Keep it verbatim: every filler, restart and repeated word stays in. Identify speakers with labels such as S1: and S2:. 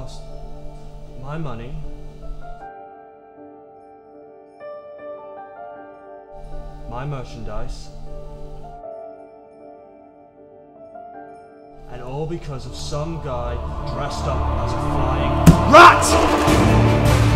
S1: lost my money, my merchandise, and all because of some guy dressed up as a flying rat!